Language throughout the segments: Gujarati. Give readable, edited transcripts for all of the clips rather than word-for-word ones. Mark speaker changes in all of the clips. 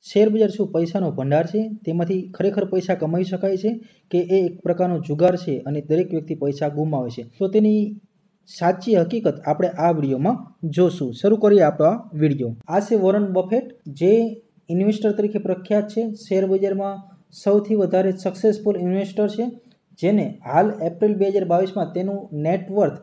Speaker 1: શેર બજાર શું પૈસાનો ભંડાર છે? તેમાંથી ખરેખર પૈસા કમાઈ શકાય છે કે એ એક પ્રકારનો જુગાર છે અને દરેક વ્યક્તિ પૈસા ગુમાવે છે? તો તેની સાચી હકીકત આપણે આ વિડીયોમાં જોશું. શરૂ કરીએ આપણો આ વિડીયો. આ છે વોરન બફેટ, જે ઇન્વેસ્ટર તરીકે પ્રખ્યાત છે. શેર બજારમાં સૌથી વધારે સક્સેસફુલ ઇન્વેસ્ટર છે, જેને હાલ એપ્રિલ 2022માં તેનું નેટવર્થ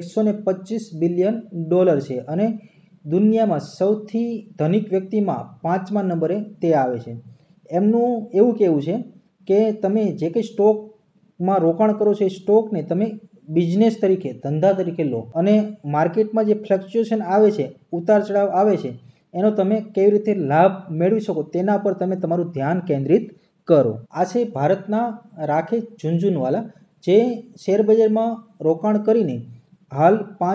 Speaker 1: $125 બિલિયન છે અને દુનિયામાં સૌથી ધનિક વ્યક્તિમાં 5મા નંબરે તે આવે છે. એમનું એવું કહેવું છે કે તમે જે કંઈ સ્ટોકમાં રોકાણ કરો છો એ સ્ટોકને તમે બિઝનેસ તરીકે, ધંધા તરીકે લો અને માર્કેટમાં જે ફ્લક્ચ્યુએશન આવે છે, ઉતાર ચઢાવ આવે છે, એનો તમે કેવી રીતે લાભ મેળવી શકો તેના પર તમે તમારું ધ્યાન કેન્દ્રિત કરો. આ છે ભારતના રાકેશ ઝુનઝુનવાલા, જે શેર બજારમાં રોકાણ કરીને હાલ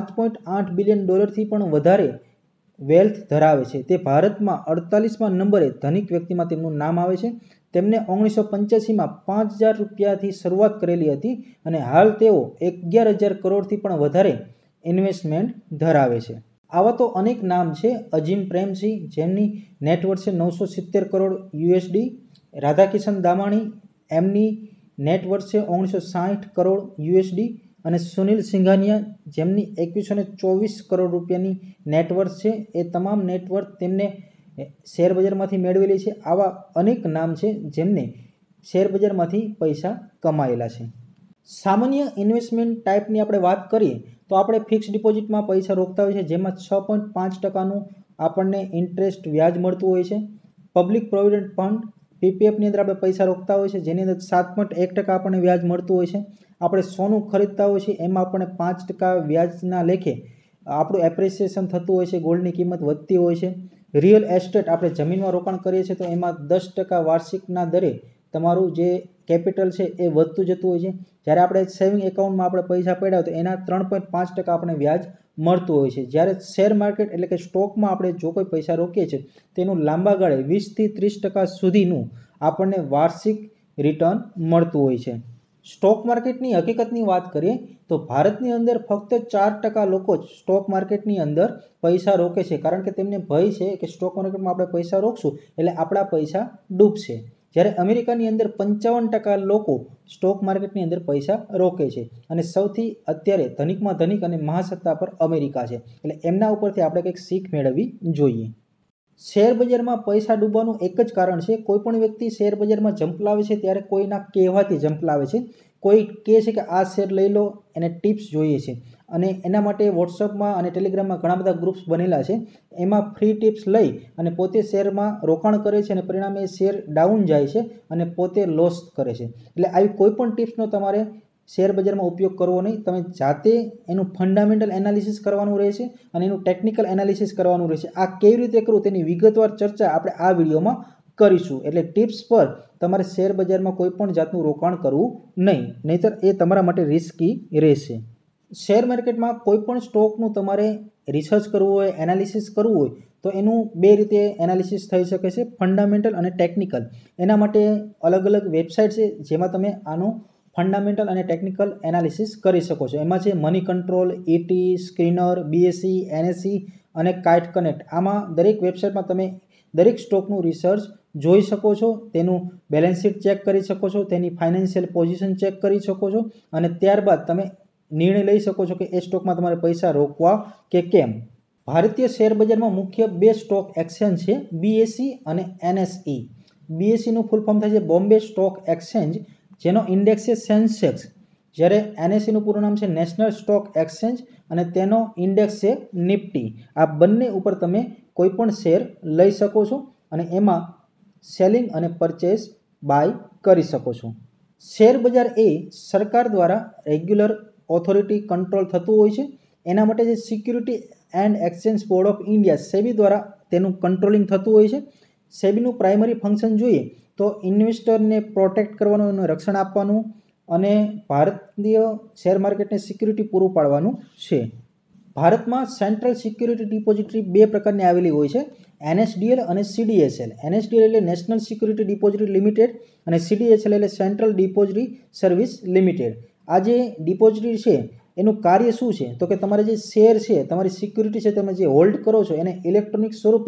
Speaker 1: $5.8 બિલિયન પણ વધારે વેલ્થ ધરાવે છે. તે ભારતમાં 48મા નંબરે ધનિક વ્યક્તિમાં તેમનું નામ આવે છે. તેમને 1985માં $5,000થી શરૂઆત કરેલી હતી અને હાલ તેઓ 11,000 કરોડથી પણ વધારે ઇન્વેસ્ટમેન્ટ ધરાવે છે. આવા તો અનેક નામ છે. અઝીમ પ્રેમજી, જેમની નેટવર્થ છે $970 કરોડ. રાધાકિશન દામાણી, એમની નેટવર્થ છે $960 કરોડ. અને સુનિલ સિંઘાનિયા, જેમની $2124 કરોડ નેટવર્થ છે. એ તમામ નેટવર્થ તેમને શેર બજારમાંથી મેળવેલી છે. આવા અનેક નામ છે જેમને શેર બજારમાંથી પૈસા કમાયેલા છે. સામાન્ય ઇન્વેસ્ટમેન્ટ ટાઈપની આપણે વાત કરીએ તો આપણે ફિક્સ ડિપોઝિટમાં પૈસા રોકતા હોય છે, જેમાં 6.5%નું આપણને ઇન્ટરેસ્ટ વ્યાજ મળતું હોય છે. પબ્લિક પ્રોવિડન્ટ ફંડ PPFની અંદર આપણે પૈસા રોકતા હોય છે, જેની અંદર 7.1% આપણને વ્યાજ મળતું હોય છે. આપણે સોનું ખરીદતા હોય છે, એમાં આપણને 5% વ્યાજના લેખે આપણું એપ્રિસિએશન થતું હોય છે, ગોલ્ડની કિંમત વધતી હોય છે. રિયલ એસ્ટેટ, આપણે જમીનમાં રોકાણ કરીએ છીએ તો એમાં 10% વાર્ષિકના દરે તમારું જે કેપિટલ છે એ વધતું જતું હોય છે. જ્યારે આપણે સેવિંગ એકાઉન્ટમાં આપણે પૈસા પડ્યા હોય તો એના 3.5% આપણને વ્યાજ મળતું હોય છે. જ્યારે શેર માર્કેટ એટલે કે સ્ટોકમાં આપણે જો કોઈ પૈસા રોકીએ છીએ તેનું લાંબા ગાળે 20થી 30% સુધીનું આપણને વાર્ષિક રિટર્ન મળતું હોય છે. સ્ટોક માર્કેટની હકીકતની વાત કરીએ તો ભારતની અંદર ફક્ત 4% લોકો જ સ્ટોક માર્કેટની અંદર પૈસા રોકે છે, કારણ કે તેમને ભય છે કે સ્ટોક માર્કેટમાં આપણે પૈસા રોકશું એટલે આપણા પૈસા ડૂબશે. જ્યારે અમેરિકાની અંદર 55% લોકો સ્ટોક માર્કેટની અંદર પૈસા રોકે છે અને સૌથી અત્યારે ધનિકમાં ધનિક અને મહાસત્તા પર અમેરિકા છે. એટલે એમના ઉપરથી આપણે કંઈક શીખ મેળવવી જોઈએ. શેર બજારમાં પૈસા ડૂબવાનું એક જ કારણ છે. કોઈ પણ વ્યક્તિ શેર બજારમાં ઝંપલાવે છે ત્યારે કોઈના કહેવાથી ઝંપલાવે છે. કોઈ કહે છે કે આ શેર લઈ લો, એને ટિપ્સ જોઈએ છે અને એના માટે વોટ્સઅપમાં અને ટેલિગ્રામમાં ઘણા બધા ગ્રુપ્સ બનેલા છે. એમાં ફ્રી ટિપ્સ લઈ અને પોતે શેરમાં રોકાણ કરે છે અને પરિણામે શેર ડાઉન જાય છે અને પોતે લોસ કરે છે. એટલે આવી કોઈ પણ ટિપ્સનો તમારે શેર બજારમાં ઉપયોગ કરવો નહીં. તમે જાતે એનું ફંડામેન્ટલ એનાલિસિસ કરવાનું રહેશે અને એનું ટેકનિકલ એનાલિસિસ કરવાનું રહેશે. આ કેવી રીતે કરવું તેની વિગતવાર ચર્ચા આપણે આ વિડીયોમાં કરીશું. એટલે ટિપ્સ પર તમારે શેર બજારમાં કોઈ પણ જાતનું રોકાણ કરવું નહીં, નહીંતર એ તમારા માટે રિસ્કી રહેશે. શેર માર્કેટમાં કોઈ પણ સ્ટોકનું તમારે રિસર્ચ કરવું હોય, એનાલિસિસ કરવું હોય તો એનું બે રીતે એનાલિસિસ થઈ શકે છે, ફંડામેન્ટલ અને ટેકનિકલ. એના માટે અલગ અલગ વેબસાઇટ છે જેમાં તમે આનું ફંડામેન્ટલ અને ટેકનિકલ એનાલિસિસ કરી શકો છો. એમાં છે money control, ET, screener, BSE, NSE અને કાઇટ કનેક્ટ. આમાં દરેક વેબસાઇટમાં તમે દરેક સ્ટોકનું રિસર્ચ જોઈ શકો છો, તેનું બેલેન્સ શીટ ચેક કરી શકો છો, તેની ફાઇનાન્શિયલ પોઝિશન ચેક કરી શકો છો અને ત્યારબાદ તમે નિર્ણય લઈ શકો છો કે એ સ્ટોકમાં તમારે પૈસા રોકવા કે કેમ. ભારતીય શેર બજારમાં મુખ્ય બે સ્ટોક એક્સચેન્જ છે, BSE અને NSE. BSEનું ફૂલ ફોર્મ થાય છે બોમ્બે સ્ટોક એક્સચેન્જ, જેનો ઇન્ડેક્સ છે સેન્સેક્સ. જ્યારે NSEનું પૂરું નામ છે નેશનલ સ્ટોક એક્સચેન્જ અને તેનો ઇન્ડેક્સ છે નિફ્ટી. આ બંને ઉપર તમે કોઈ પણ શેર લઈ શકો છો અને એમાં સેલિંગ અને પરચેસ બાય કરી શકો છો. શેર બજાર એ સરકાર દ્વારા રેગ્યુલર ઓથોરિટી કંટ્રોલ થતું હોય છે. એના માટે જે security and exchange board of India SEBI દ્વારા તેનું કંટ્રોલિંગ થતું હોય છે. SEBIનું પ્રાઇમરી ફંક્શન જોઈએ તો ઇન્વેસ્ટરને પ્રોટેક્ટ કરવાનું, એનું રક્ષણ આપવાનું અને ભારતીય શેર માર્કેટને સિક્યુરિટી પૂરું પાડવાનું છે. ભારતમાં સેન્ટ્રલ સિક્યુરિટી ડિપોઝિટરી બે પ્રકારની આવેલી હોય છે, NSDL અને CDSL. NSDL એટલે નેશનલ સિક્યુરિટી ડિપોઝિટરી લિમિટેડ અને CDSL એટલે સેન્ટ્રલ ડિપોઝિટરી સર્વિસ લિમિટેડ. આ જે ડિપોઝિટરી છે એનું કાર્ય શું છે તો કે તમારે જે શેર છે, તમારી સિક્યુરિટી છે, તમે જે હોલ્ડ કરો છો એને ઇલેક્ટ્રોનિક સ્વરૂપે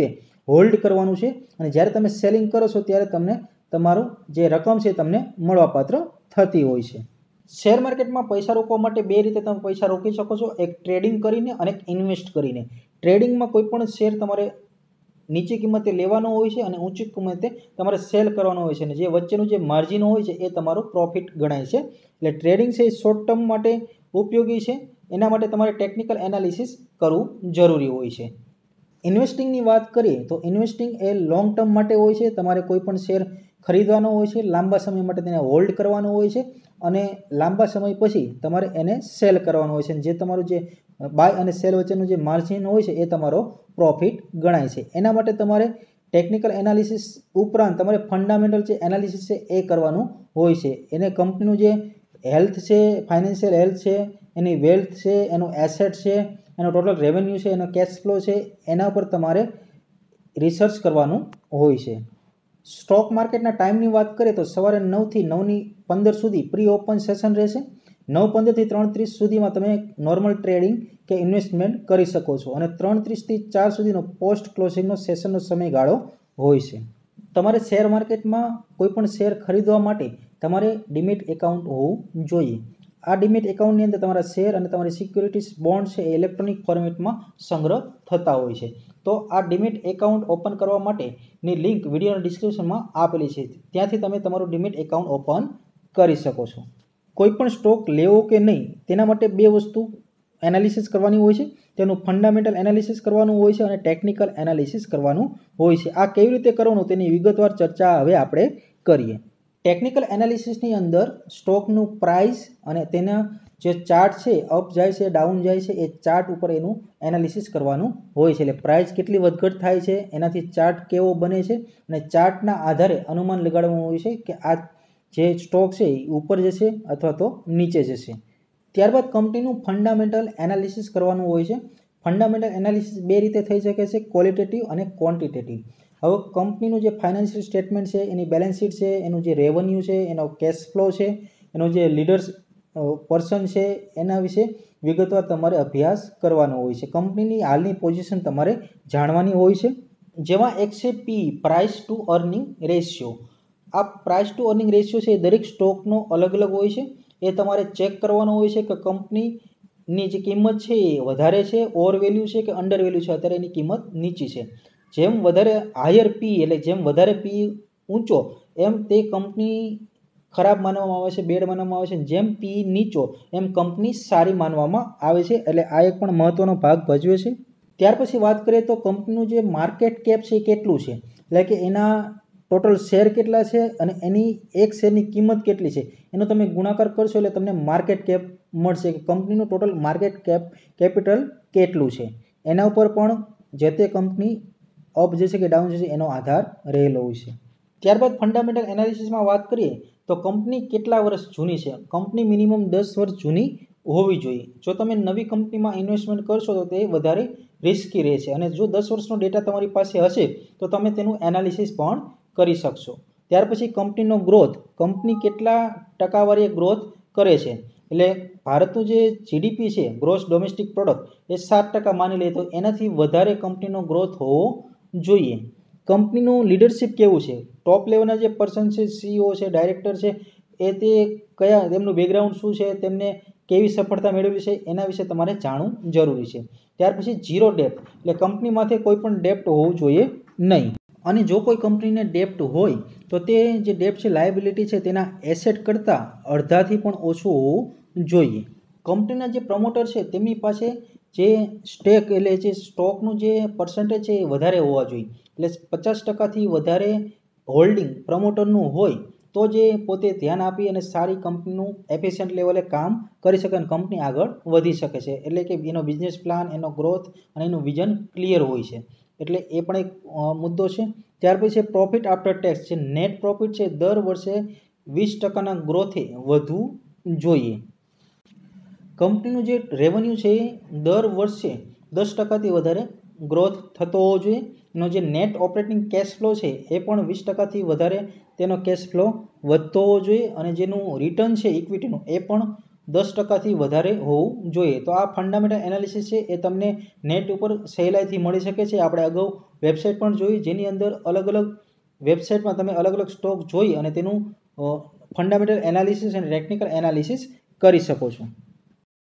Speaker 1: હોલ્ડ કરવાનું છે અને જ્યારે તમે સેલિંગ કરો છો ત્યારે તમને તમારું જે રકમ છે તમને મળવાપાત્ર થતી હોય છે. શેર માર્કેટમાં પૈસા રોકવા માટે બે રીતે તમે પૈસા રોકી શકો છો, એક ટ્રેડિંગ કરીને અને એક ઇન્વેસ્ટ કરીને. ટ્રેડિંગમાં કોઈ પણ શેર તમારે નીચી કિંમતે લેવાનો હોય છે અને ઊંચી કિંમતે તમારે સેલ કરવાનો હોય છે અને જે વચ્ચેનું જે માર્જિન હોય છે એ તમારો પ્રોફિટ ગણાય છે. એટલે ટ્રેડિંગ છે એ શોર્ટ ટર્મ માટે ઉપયોગી છે, એના માટે તમારે ટેકનિકલ એનાલિસિસ કરવું જરૂરી હોય છે. ઇન્વેસ્ટિંગની વાત કરીએ તો ઇન્વેસ્ટિંગ એ લોંગ ટર્મ માટે હોય છે. તમારે કોઈ પણ શેર ખરીદવાનો હોય છે, લાંબા સમય માટે તેને હોલ્ડ કરવાનો હોય છે અને લાંબા સમય પછી તમારે એને સેલ કરવાનો હોય છે અને જે તમારું જે બાય અને સેલ વચ્ચેનું જે માર્જિન હોય છે એ તમારો પ્રોફિટ ગણાય છે. એના માટે તમારે ટેકનિકલ એનાલિસિસ ઉપરાંત તમારે ફંડામેન્ટલ જે એનાલિસિસ છે એ કરવાનું હોય છે. એને કંપનીનું જે હેલ્થ છે, ફાઇનાન્શિયલ હેલ્થ છે, એની વેલ્થ છે, એનું એસેટ છે, એનો ટોટલ રેવન્યુ છે, એનો કેશ ફ્લો છે, એના પર તમારે રિસર્ચ કરવાનું હોય છે. સ્ટોક માર્કેટના ટાઈમની વાત કરીએ તો સવારે 9થી 9:15 સુધી પ્રી ઓપન સેશન રહેશે. 9:15 થી 3:30 સુધીમાં તમે નોર્મલ ટ્રેડિંગ કે ઇન્વેસ્ટમેન્ટ કરી શકો છો અને 3:30 થી 4 સુધીનો પોસ્ટ ક્લોઝિંગનો સેશનનો સમયગાળો હોય છે. તમારે શેર માર્કેટમાં કોઈ પણ શેર ખરીદવા માટે તમારે ડીમેટ એકાઉન્ટ હોવું જોઈએ. આ ડીમેટ એકાઉન્ટની અંદર તમારા શેર અને તમારી સિક્યુરિટીઝ બોન્ડ છે એ ઇલેક્ટ્રોનિક ફોર્મેટમાં સંગ્રહ થતા હોય છે. તો આ ડીમેટ એકાઉન્ટ ઓપન કરવા માટેની લિંક વિડીયોના ડિસ્ક્રિપ્શનમાં આપેલી છે, ત્યાંથી તમે તમારું ડીમેટ એકાઉન્ટ ઓપન કરી શકો છો. કોઈ પણ સ્ટોક લેવો કે નહીં તેના માટે બે વસ્તુ એનાલિસિસ કરવાની હોય છે. તેનું ફંડામેન્ટલ એનાલિસિસ કરવાનું હોય છે અને ટેકનિકલ એનાલિસિસ કરવાનું હોય છે. આ કેવી રીતે કરવાનું તેની વિગતવાર ચર્ચા હવે આપણે કરીએ. ટેકનિકલ એનાલિસિસની અંદર સ્ટોકનું પ્રાઇસ અને તેના જે ચાર્ટ છે અપ જાય છે, ડાઉન જાય છે, એ ચાર્ટ ઉપર એનું એનાલિસિસ કરવાનું હોય છે. એટલે પ્રાઇસ કેટલી વધઘટ થાય છે, એનાથી ચાર્ટ કેવો બને છે અને ચાર્ટના આધારે અનુમાન લગાડવાનું હોય છે કે આ જે સ્ટોક છે એ ઉપર જશે અથવા તો નીચે જશે. ત્યારબાદ કંપનીનું ફંડામેન્ટલ એનાલિસિસ કરવાનું હોય છે. ફંડામેન્ટલ એનાલિસિસ બે રીતે થઈ શકે છે, ક્વોલિટેટિવ અને ક્વોન્ટિટેટિવ. હવે કંપનીનું જે ફાઇનાન્શિયલ સ્ટેટમેન્ટ છે, એની બેલેન્સ શીટ છે, એનું જે રેવન્યુ છે, એનો કેશ ફ્લો છે, એનો જે લીડર્સ પર્સન છે, એના વિશે વિગતવાર તમારે અભ્યાસ કરવાનો હોય છે. કંપનીની હાલની પોઝિશન તમારે જાણવાની હોય છે. જેમાં એક છે P, price to earning ratio. આ પ્રાઇસ ટુ અર્નિંગ રેશિયો છે એ દરેક સ્ટોકનો અલગ અલગ હોય છે. એ તમારે ચેક કરવાનો હોય છે કે કંપનીની જે કિંમત છે એ વધારે છે, ઓવર વેલ્યુ છે કે અંડર વેલ્યુ છે, અત્યારે એની કિંમત નીચી છે. જેમ વધારે હાયર પી એટલે જેમ વધારે પી ઊંચો એમ તે કંપની ખરાબ માનવામાં આવે છે, બેડ માનવામાં આવે છે. જેમ પી નીચો એમ કંપની સારી માનવામાં આવે છે. એટલે આ એક પણ મહત્વનો ભાગ ભજવે છે. ત્યાર પછી વાત કરીએ તો કંપનીનું જે માર્કેટ કેપ છે એ કેટલું છે, એટલે કે એના ટોટલ શેર કેટલા છે અને એની એક શેરની કિંમત કેટલી છે, એનો તમે ગુણાકાર કરશો એટલે તમને માર્કેટ કેપ મળશે કે કંપનીનું ટોટલ માર્કેટ કેપિટલ કેટલું છે. એના ઉપર પણ જે તે કંપની અપ જશે કે ડાઉન જશે એનો આધાર રહેલો હોય છે. ત્યારબાદ ફંડામેન્ટલ એનાલિસિસમાં વાત કરીએ તો કંપની કેટલા વર્ષ જૂની છે. કંપની મિનિમમ 10 વર્ષ જૂની હોવી જોઈએ. જો તમે નવી કંપનીમાં ઇન્વેસ્ટમેન્ટ કરશો તો તે વધારે રિસ્કી રહેશે અને જો 10 વર્ષનો ડેટા તમારી પાસે હશે તો તમે તેનું એનાલિસિસ પણ કરી શકશો. ત્યાર પછી કંપનીનો ગ્રોથ, કંપની કેટલા ટકાવારીએ ગ્રોથ કરે છે. એટલે ભારતનું જે જીડીપી છે, ગ્રોસ ડોમેસ્ટિક પ્રોડક્ટ, એ 7% માની લે તો એનાથી વધારે કંપનીનો ગ્રોથ હોવો જોઈએ. કંપનીનું લીડરશિપ કેવું છે, ટોપ લેવલના જે પર્સન છે, સીઈઓ છે, ડાયરેક્ટર છે, એ તે કયા તેમનું બેકગ્રાઉન્ડ શું છે, તેમને કેવી સફળતા મેળવેલી છે, એના વિશે તમારે જાણવું જરૂરી છે. ત્યાર પછી ઝીરો ડેપ્ટ, એટલે કંપની માથે કોઈ પણ ડેપ્ટ હોવું જોઈએ નહીં. અને જો કોઈ કંપનીને ડેપ્ટ હોય તો તે જે ડેપ્ટ છે, લાયબિલિટી છે, તેના એસેટ કરતાં અડધાથી પણ ઓછું હોવું જોઈએ. કંપનીના જે પ્રમોટર છે તેમની પાસે જે સ્ટેક એટલે જે સ્ટોકનું જે પર્સન્ટેજ છે એ વધારે હોવા જોઈએ. એટલે 50%થી વધારે હોલ્ડિંગ પ્રમોટરનું હોય તો જે પોતે ધ્યાન આપી અને સારી કંપનીનું એફિશિયન્ટ લેવલે કામ કરી શકે અને કંપની આગળ વધી શકે છે. એટલે કે એનો બિઝનેસ પ્લાન, એનો ગ્રોથ અને એનું વિઝન ક્લિયર હોય છે. એટલે એ પણ એક મુદ્દો છે. ત્યાર પછી પ્રોફિટ આફ્ટર ટેક્સ, જે નેટ પ્રોફિટ છે દર વર્ષે 20%ના ગ્રોથે વધવું જોઈએ. કંપનીનું જે રેવન્યુ છે એ દર વર્ષે 10%થી વધારે ગ્રોથ થતો હોવો જોઈએ. એનો જે નેટ ઓપરેટિંગ કેશ ફ્લો છે એ પણ 20%થી વધારે તેનો કેશ ફ્લો વધતો હોવો જોઈએ અને જેનું રિટર્ન છે ઇક્વિટીનું એ પણ 10%થી વધારે હોવું જોઈએ. તો આ ફંડામેન્ટલ એનાલિસિસ છે એ તમને નેટ ઉપર સહેલાઈથી મળી શકે છે. આપણે અગાઉ વેબસાઇટ પણ જોઈ, જેની અંદર અલગ અલગ વેબસાઇટમાં તમે અલગ અલગ સ્ટોક જોઈ અને તેનું ફંડામેન્ટલ એનાલિસિસ અને ટેકનિકલ એનાલિસિસ કરી શકો છો.